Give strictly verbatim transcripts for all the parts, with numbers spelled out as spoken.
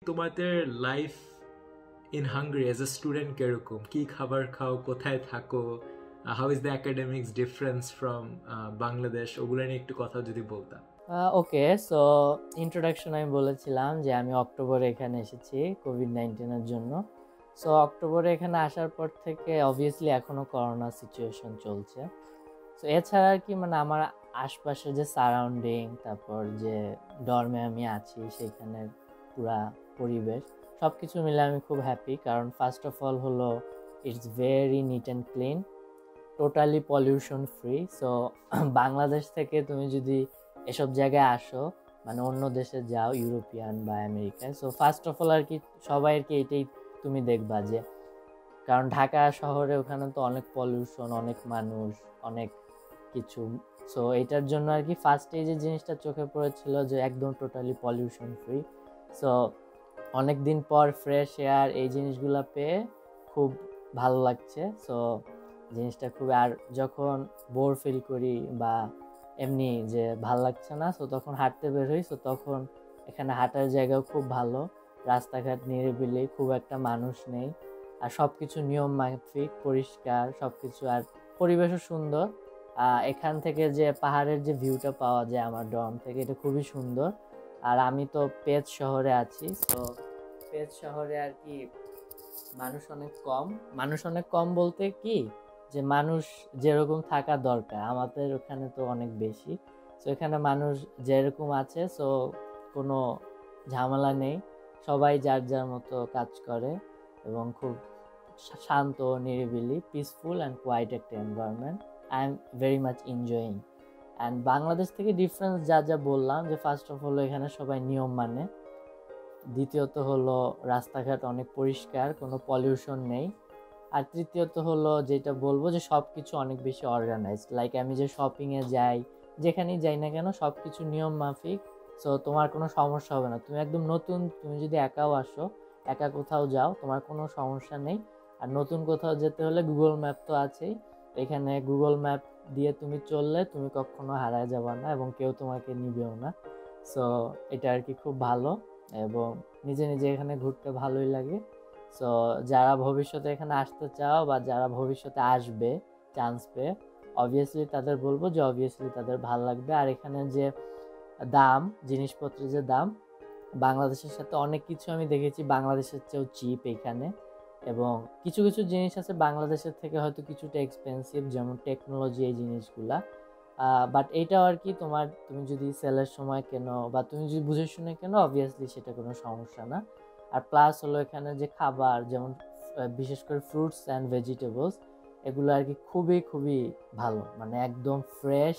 তোমাদের life in Hungary as a student কিরকম, কি খাবার খাও, কোথায় থাকো, how is the academics difference from Bangladesh, ওগুলো নিয়ে একটু কথা যদি বলতাম। ওকে, সো ইন্ট্রোডাকশন আমি বলেছিলাম যে আমি অক্টোবরে এখানে এসেছি কোভিড নাইন্টিনের জন্য। সো অক্টোবরে এখানে আসার পর থেকে অবভিয়াসলি এখনও করোনা সিচুয়েশন চলছে। সো এছাড়া আর কি মানে আমার আশপাশের যে সারাউন্ডিং, তারপর যে ডর্মে আমি আছি সেখানের পুরা পরিবেশ সব কিছু মিলে আমি খুব হ্যাপি, কারণ ফার্স্ট অফ অল হলো it's very neat and clean, totally pollution free. So Bangladesh থেকে তুমি যদি এসব জায়গায় আসো, মানে অন্য দেশে যাও, ইউরোপিয়ান বা আমেরিকায়, সো ফার্স্ট অফ অল আর কি সবাই আর কি এটাই তুমি দেখবা যে, কারণ ঢাকা শহরে ওখানে তো অনেক পলিউশন, অনেক মানুষ, অনেক কিছু। সো এটার জন্য আর কি ফার্স্টে যে জিনিসটা চোখে পড়েছিল যে একদম টোটালি পলিউশন ফ্রি। সো অনেক দিন পর ফ্রেশ এয়ার এই জিনিসগুলো পেয়ে খুব ভালো লাগছে। সো জিনিসটা খুব, আর যখন বোর ফিল করি বা এমনি যে ভাল লাগছে না, সো তখন হাঁটতে বের হই। সো তখন এখানে হাঁটার জায়গাও খুব ভালো, রাস্তাঘাট নিরিবিলি, খুব একটা মানুষ নেই, আর সব কিছু নিয়ম মাফিক, পরিষ্কার সব কিছু, আর পরিবেশও সুন্দর। এখান থেকে যে পাহাড়ের যে ভিউটা পাওয়া যায় আমার ডর্ম থেকে, এটা খুবই সুন্দর। আর আমি তো পেজ শহরে আছি, তো পেজ শহরে আর কি মানুষ অনেক কম। মানুষ অনেক কম বলতে কি, যে মানুষ যেরকম থাকা দরকার আমাদের ওখানে তো অনেক বেশি। সো এখানে মানুষ যেরকম আছে, সো কোনো ঝামেলা নেই, সবাই যার যার মতো কাজ করে, এবং খুব শান্ত, নিরিবিলি, পিসফুল অ্যান্ড কোয়াইট একটা environment. I am very much enjoying. And Bangladesh থেকে ডিফারেন্স যা যা বললাম, যে ফার্স্ট অফ অল এখানে সবাই নিয়ম মানে, দ্বিতীয়ত হলো রাস্তাঘাট অনেক পরিষ্কার, কোনো পলিউশন নেই, আর তৃতীয়ত হলো যেটা বলবো যে সব কিছু অনেক বেশি অর্গানাইজড। লাইক আমি যে শপিংয়ে যাই, যেখানেই যাই না কেন, সব কিছু নিয়ম মাফিক। সো তোমার কোনো সমস্যা হবে না, তুমি একদম নতুন, তুমি যদি একাও আসো, একা কোথাও যাও, তোমার কোনো সমস্যা নেই। আর নতুন কোথাও যেতে হলে গুগল ম্যাপ তো আছেই, এখানে গুগল ম্যাপ দিয়ে তুমি চললে তুমি কখনো হারায় যাবে না, এবং কেউ তোমাকে নিবেও না। সো এটা আর কি খুব ভালো, এবং নিজে নিজে এখানে ঘুরতে ভালোই লাগে। সো যারা ভবিষ্যতে এখানে আসতে চাও, বা যারা ভবিষ্যতে আসবে চান্স পেয়ে, অবভিয়াসলি তাদের বলবো যে অবভিয়াসলি তাদের ভালো লাগবে। আর এখানে যে দাম, জিনিসপত্রের যে দাম, বাংলাদেশের সাথে অনেক কিছু আমি দেখেছি বাংলাদেশের চেয়েও চিপ এখানে, এবং কিছু কিছু জিনিস আছে বাংলাদেশের থেকে হয়তো কিছুটা এক্সপেন্সিভ, যেমন টেকনোলজি, এই জিনিসগুলা। বাট এইটাও আর কি তোমার, তুমি যদি সেলের সময় কেনো বা তুমি যদি বুঝে শুনে কেনো, অবভিয়াসলি সেটা কোনো সমস্যা না। আর প্লাস হলো এখানে যে খাবার, যেমন বিশেষ করে ফ্রুটস অ্যান্ড ভেজিটেবলস, এগুলো আর কি খুবই খুবই ভালো, মানে একদম ফ্রেশ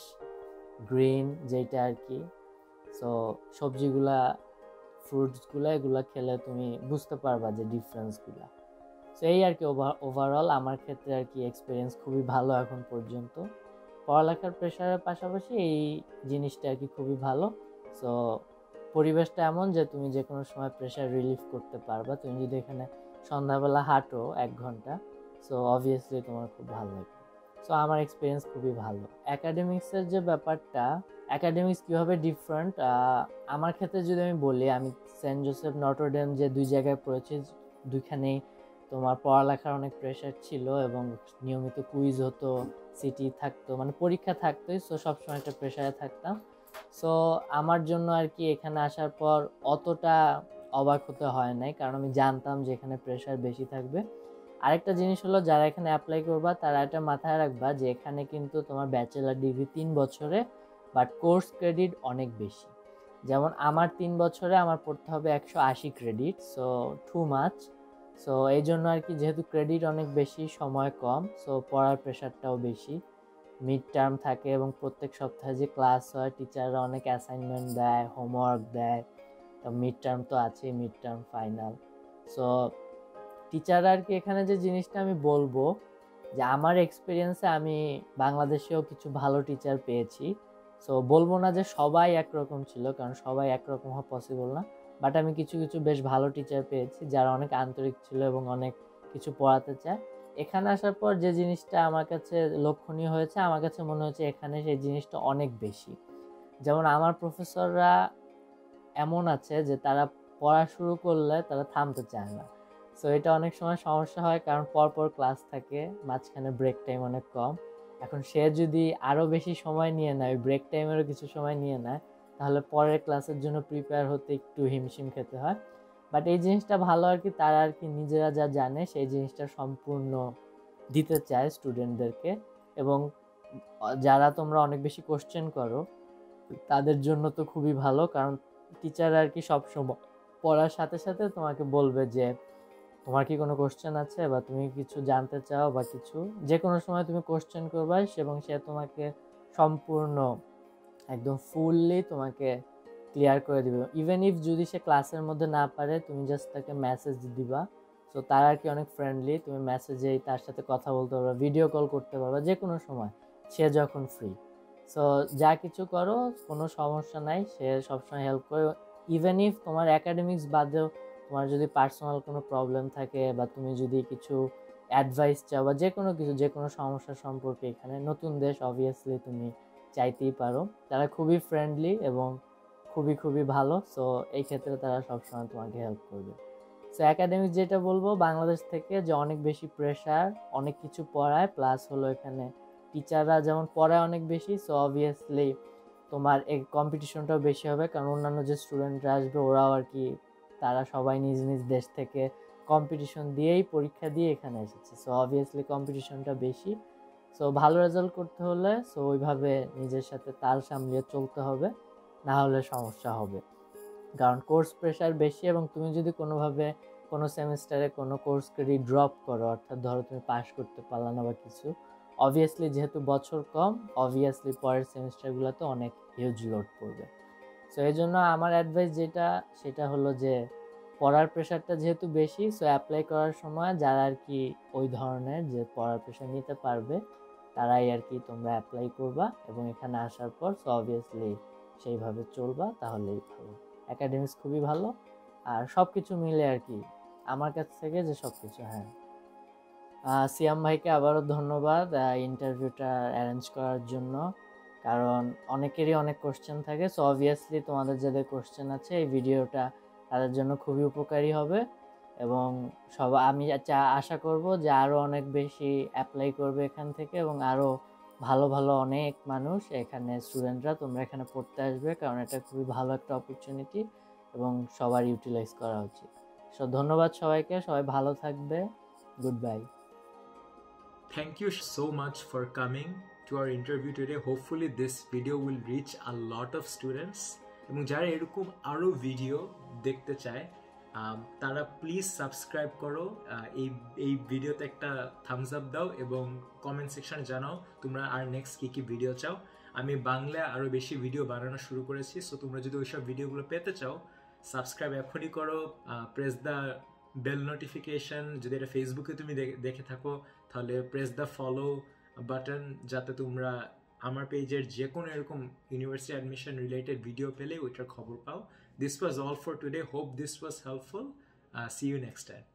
গ্রিন যেটা আর কি। সো সবজিগুলা, ফ্রুটসগুলো, এগুলো খেলে তুমি বুঝতে পারবা যে ডিফারেন্সগুলো। সো এই আর কি ওভারঅল আমার ক্ষেত্রে আর কি এক্সপিরিয়েন্স খুবই ভালো এখন পর্যন্ত। পড়ালেখার প্রেশারের পাশাপাশি এই জিনিসটা আর কি খুবই ভালো। সো পরিবেশটা এমন যে তুমি যে কোনো সময় প্রেশার রিলিফ করতে পারবা। তুমি যদি এখানে সন্ধ্যাবেলা হাঁটো এক ঘন্টা, সো অবভিয়াসলি তোমার খুব ভালো লাগবে। সো আমার এক্সপিরিয়েন্স খুবই ভালো। অ্যাকাডেমিক্সের যে ব্যাপারটা, অ্যাকাডেমিক্স কীভাবে ডিফারেন্ট, আমার ক্ষেত্রে যদি আমি বলি, আমি সেন্ট জোসেফ নটরডেম যে দুই জায়গায় পড়েছি, দুইখানেই তোমার পড়ালেখার অনেক প্রেশার ছিল, এবং নিয়মিত কুইজ হতো, সিটি থাকতো, মানে পরীক্ষা থাকতোই। সো সবসময় একটা প্রেশারে থাকতাম। সো আমার জন্য আর কি এখানে আসার পর অতটা অবাক হতে হয় নাই, কারণ আমি জানতাম যে এখানে প্রেশার বেশি থাকবে। আরেকটা জিনিস হলো, যারা এখানে অ্যাপ্লাই করবা তারা এটা মাথায় রাখবা যে এখানে কিন্তু তোমার ব্যাচেলার ডিগ্রি তিন বছরে, বাট কোর্স ক্রেডিট অনেক বেশি। যেমন আমার তিন বছরে আমার পড়তে হবে একশো আশি credit, so too much. So এই জন্য আর কি, যেহেতু ক্রেডিট অনেক বেশি, সময় কম, সো পড়ার প্রেশারটাও বেশি, মিড টার্ম থাকে, এবং প্রত্যেক সপ্তাহে যে ক্লাস হয়, টিচাররা অনেক অ্যাসাইনমেন্ট দেয়, হোমওয়ার্ক দেয়, তো মিড টার্ম তো আছেই, মিড টার্ম, ফাইনাল। সো টিচাররা আর কি, এখানে যে জিনিসটা আমি বলবো যে আমার এক্সপিরিয়েন্সে আমি বাংলাদেশেও কিছু ভালো টিচার পেয়েছি। সো বলবো না যে সবাই একরকম ছিল, কারণ সবাই একরকম হওয়া পসিবল না, বাট আমি কিছু কিছু বেশ ভালো টিচার পেয়েছি যারা অনেক আন্তরিক ছিল এবং অনেক কিছু পড়াতে চায়। এখানে আসার পর যে জিনিসটা আমার কাছে লক্ষণীয় হয়েছে, আমার কাছে মনে হচ্ছে এখানে সেই জিনিসটা অনেক বেশি। যেমন আমার প্রফেসররা এমন আছে যে তারা পড়া শুরু করলে তারা থামতে চায় না। সো এটা অনেক সময় সমস্যা হয়, কারণ পরপর ক্লাস থাকে, মাঝখানে ব্রেক টাইম অনেক কম। এখন সে যদি আরও বেশি সময় নিয়ে নেয়, ব্রেক টাইমেরও কিছু সময় নিয়ে নেয়, তাহলে পরের ক্লাসের জন্য প্রিপেয়ার হতে একটু হিমশিম খেতে হয়। বাট এই জিনিসটা ভালো আর কি, তারা আর কি নিজেরা যা জানে সেই জিনিসটা সম্পূর্ণ দিতে চায় স্টুডেন্টদেরকে। এবং যারা তোমরা অনেক বেশি কোশ্চেন করো তাদের জন্য তো খুবই ভালো, কারণ টিচার আর কি সবসময় পড়ার সাথে সাথে তোমাকে বলবে যে তোমার কি কোনো কোশ্চেন আছে, বা তুমি কিছু জানতে চাও, বা কিছু যে কোনো সময় তুমি কোশ্চেন করবা এবং সে তোমাকে সম্পূর্ণ একদম ফুললি তোমাকে ক্লিয়ার করে দিবে। ইভেন ইফ যদি সে ক্লাসের মধ্যে না পারে, তুমি জাস্ট তাকে মেসেজ দিবা। সো তার আর কি অনেক ফ্রেন্ডলি, তুমি মেসেজেই তার সাথে কথা বলতে পারবা, ভিডিও কল করতে পারবা যে কোনো সময়, সে যখন ফ্রি। সো যা কিছু করো কোনো সমস্যা নাই, সে সবসময় হেল্প করে। ইভেন ইফ তোমার অ্যাকাডেমিক্স বাদেও তোমার যদি পার্সোনাল কোনো প্রবলেম থাকে, বা তুমি যদি কিছু অ্যাডভাইস চাও, বা যে কোনো কিছু, যে কোনো সমস্যা সম্পর্কে, এখানে নতুন দেশ অবভিয়াসলি তুমি চাইতেই পারো। তারা খুবই ফ্রেন্ডলি এবং খুবই খুবই ভালো। সো এই ক্ষেত্রে তারা সবসময় তোমাকে হেল্প করবে। সো একাডেমিক যেটা বলবো, বাংলাদেশ থেকে যে অনেক বেশি প্রেশার, অনেক কিছু পড়ায়, প্লাস হলো এখানে টিচাররা যেমন পড়ায় অনেক বেশি, সো অবভিয়াসলি তোমার এই কম্পিটিশনটাও বেশি হবে, কারণ অন্যান্য যে স্টুডেন্টরা আসবে ওরাও আর কি, তারা সবাই নিজ নিজ দেশ থেকে কম্পিটিশন দিয়েই পরীক্ষা দিয়ে এখানে এসেছে। সো অবভিয়াসলি কম্পিটিশনটা বেশি। সো ভালো রেজাল্ট করতে হলে সো ওইভাবে নিজের সাথে তাল সামলিয়ে চলতে হবে, না হলে সমস্যা হবে। কারণ কোর্স প্রেশার বেশি, এবং তুমি যদি কোনোভাবে কোনো সেমিস্টারে কোনো কোর্স ক্রেডিট ড্রপ করো, অর্থাৎ ধরো তুমি পাস করতে পারলা না বা কিছু, অবভিয়াসলি যেহেতু বছর কম, অবভিয়াসলি পরের সেমিস্টারগুলোতে অনেক হিউজ লোড পড়বে। সো এই জন্য আমার অ্যাডভাইস যেটা, সেটা হলো যে পড়ার প্রেশারটা যেহেতু বেশি, সো অ্যাপ্লাই করার সময় যারা আর কি ওই ধরনের যে পড়ার প্রেশার নিতে পারবে, তারাই আর কি তোমরা অ্যাপ্লাই করবা, এবং এখানে আসার পর সো অবভিয়াসলি সেইভাবে চলবা, তাহলেই ভালো। অ্যাকাডেমিক্স খুবই ভালো, আর সব কিছু মিলে আর কি আমার কাছ থেকে যে সব কিছু। হ্যাঁ, সিয়াম ভাইকে আবারও ধন্যবাদ ইন্টারভিউটা অ্যারেঞ্জ করার জন্য, কারণ অনেকেরই অনেক কোশ্চেন থাকে। সো অবভিয়াসলি তোমাদের যাদের কোশ্চেন আছে, এই ভিডিওটা তাদের জন্য খুবই উপকারী হবে, এবং সব আমি আশা করব যে আরও অনেক বেশি অ্যাপ্লাই করবে এখান থেকে, এবং আরও ভালো ভালো অনেক মানুষ এখানে, স্টুডেন্টরা তোমরা এখানে পড়তে আসবে, কারণ এটা খুবই ভালো একটা অপরচুনিটি এবং সবার ইউটিলাইজ করা উচিত। সো ধন্যবাদ সবাইকে, সবাই ভালো থাকবে, good bye. Thank you so much for coming to our interview today. Hopefully this video will reach a lot of students, এবং যারা এরকম আরো ভিডিও দেখতে চায় তারা প্লিজ সাবস্ক্রাইব করো, এই এই ভিডিওতে একটা থামস আপ দাও, এবং কমেন্ট সেকশনে জানাও তোমরা আর নেক্সট কি কি ভিডিও চাও। আমি বাংলায় আরো বেশি ভিডিও বানানো শুরু করেছি, সো তোমরা যদি ওইসব ভিডিওগুলো পেতে চাও, সাবস্ক্রাইব এখনই করো, প্রেস দ্য বেল নোটিফিকেশন। যদি এটা ফেসবুকে তুমি দেখে থাকো তাহলে প্রেস দ্য ফলো বাটন, যাতে তোমরা আমার পেজের যে কোনো এরকম ইউনিভার্সিটি অ্যাডমিশন রিলেটেড ভিডিও পেলে ওইটার খবর পাও। This was all for today, hope this was helpful, see you next time.